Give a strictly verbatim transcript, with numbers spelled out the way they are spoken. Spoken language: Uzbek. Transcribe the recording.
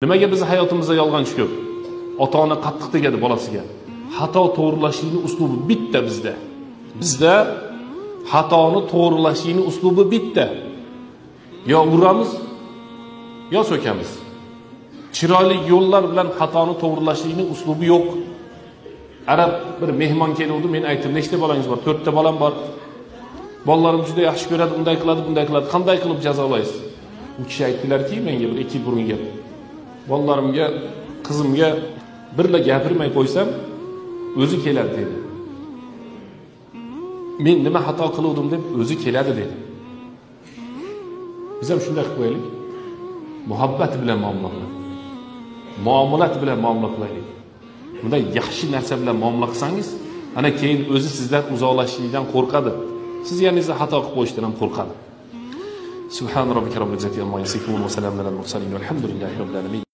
Nimaga biz hayotimizda yolg'onchi ko'p? Ota-ona qattiq tegadi bolasiga. Xato to'g'rilashning uslubi bitta bizda. Bizda xatoni to'g'rilashning uslubi bitta. Yo uramiz, yo so'kamiz. Chiroyli yo'llar bilan xatoni to'g'rilashning uslubi yo'q. Arab bir mehmon keldi, men aytdim, nechta bolangiz bor? to'rtta bolam bor. Bolalarim juda yaxshi ko'radi, unday qiladi, bunday qiladi. Qanday qilib jazolaysiz? U kishi aytdilar-ki, menga bir ikki yil burun gap. Bolalarimga, qizimga birla gapirmay qo'ysam, o'zi keladi dedi. Men nima xato qildim deb o'zi keladi dedi. Biz ham shunday qilib qo'yaylik. Muhabbat bilan muomala qilaylik. Muomalat bilan muomala qilaylik. Bunday yaxshi narsa bilan muomala qilsangiz, ana keyin o'zi sizdan uzoqlashishdan qo'rqadi. Siz yaningizda xato qilib qo'yishdan ham qo'rqadi. Subhan robbika robbil izzati amma yasifun va salamun alal mursalin. Alhamdulillahi robbil alamin.